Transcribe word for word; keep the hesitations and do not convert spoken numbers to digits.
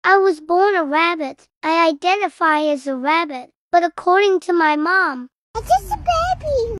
I was born a rabbit. I identify as a rabbit. But according to my mom, I'm just a baby.